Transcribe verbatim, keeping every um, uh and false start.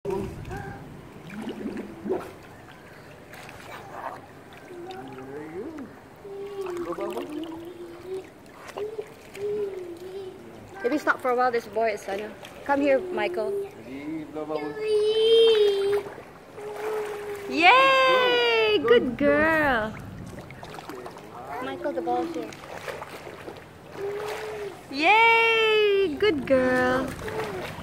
Maybe stop for a while. This boy is Sana. Come here, Michael. Yay! Good girl. Michael, the ball's here. Yay! Good girl.